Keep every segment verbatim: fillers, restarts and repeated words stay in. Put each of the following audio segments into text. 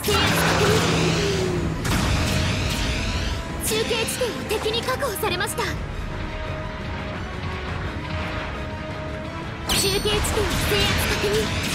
制圧確認。中継地点を敵に確保されました。中継地点を制圧確認。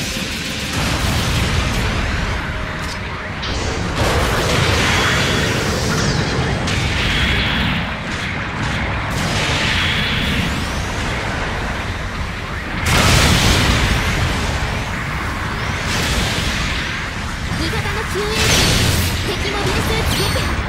敵モビルスーツ撃破。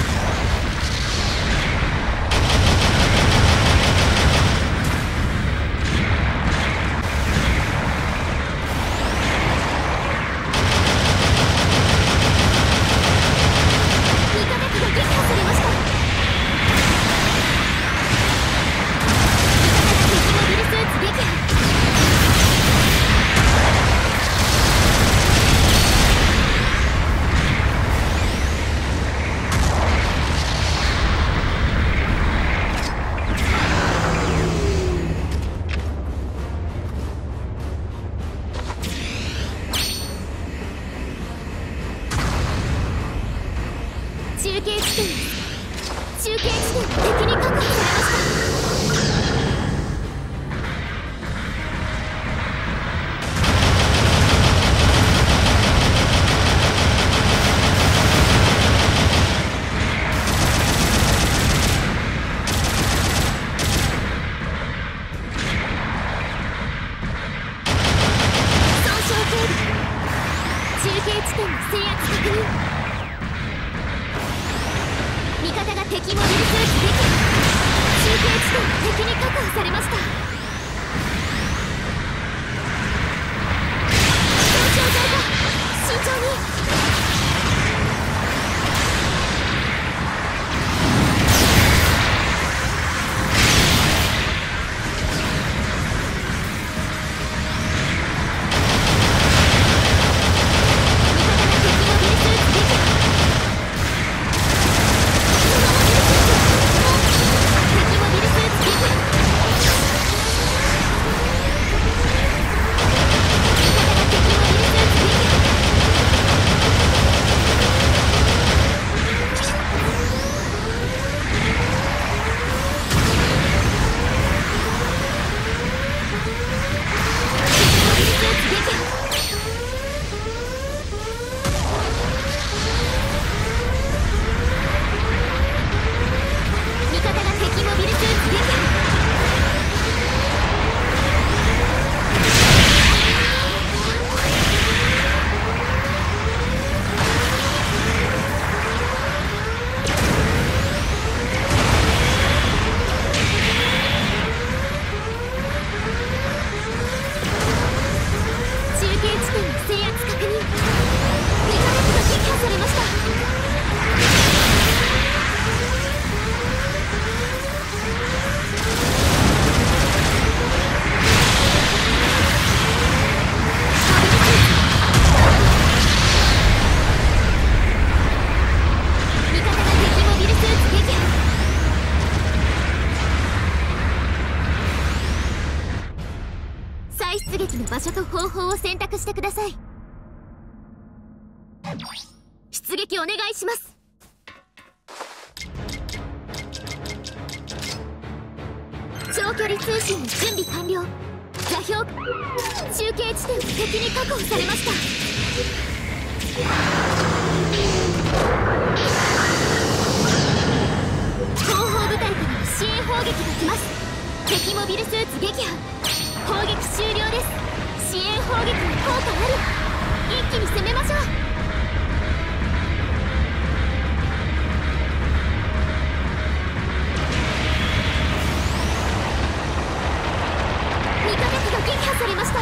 中継地点中継地点敵に確保されました。損傷警備。中継地点の制圧確認。味方が敵モビルスーツ撃破。中継地点敵に確保されました。損傷剤が慎重に。出撃の場所と方法を選択してください。出撃お願いします。長距離通信の準備完了。座標中継地点を敵に確保されました。後方部隊からの支援砲撃が来ます。敵モビルスーツ撃破。砲撃終了です。支援砲撃の効果あり。一気に攻めましょう。味方機が撃破されました。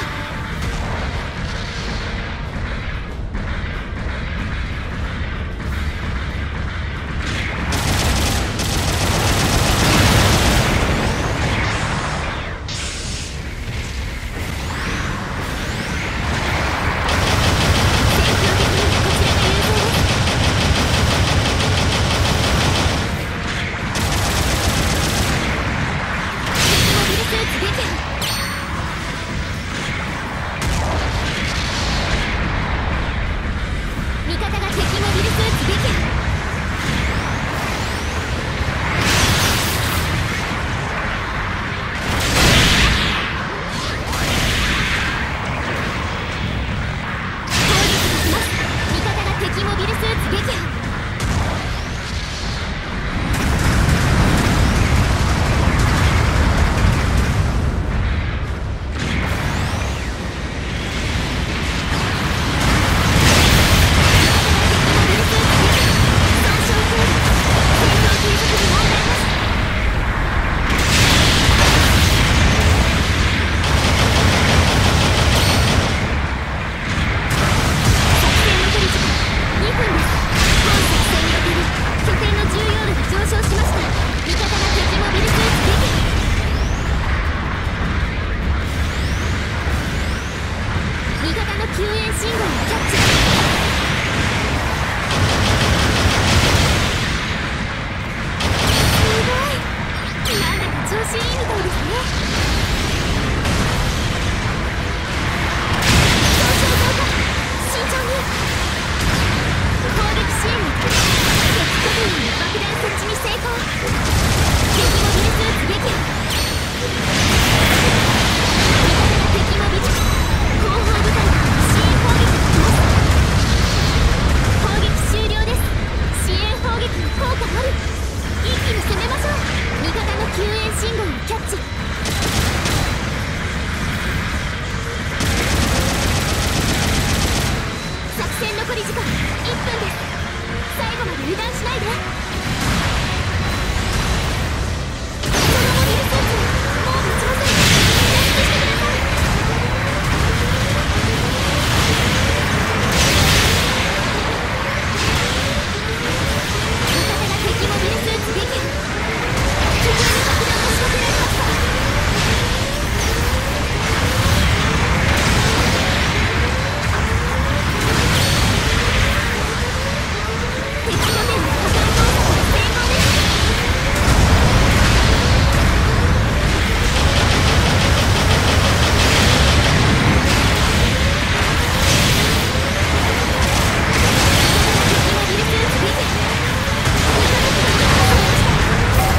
救援信号をキャッチ。すごい、なんだか調子いいみたいですね。上昇増加、慎重に。攻撃支援に敵拠点に爆弾設置に成功。敵モビルスーツ撃破。敵モビル後方部隊が支援砲撃が来ます。砲撃終了です。支援砲撃の効果ある。一気に攻めましょう。味方の救援信号をキャッチ。作戦残り時間いっぷんです。最後まで油断しないで。そのモビルスーツもう持ちません。脱出してください。味方が敵モビルスーツ撃破。巨大な爆弾を仕掛けられました。敵拠点の破壊工作は成功です。敵モビルスーツ撃破。にかげつが完成しました。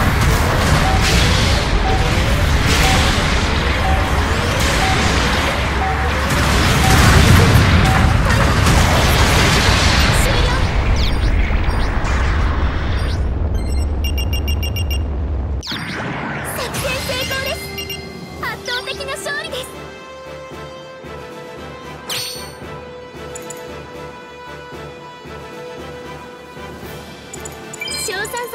作戦成功です。圧倒的な勝利です。称賛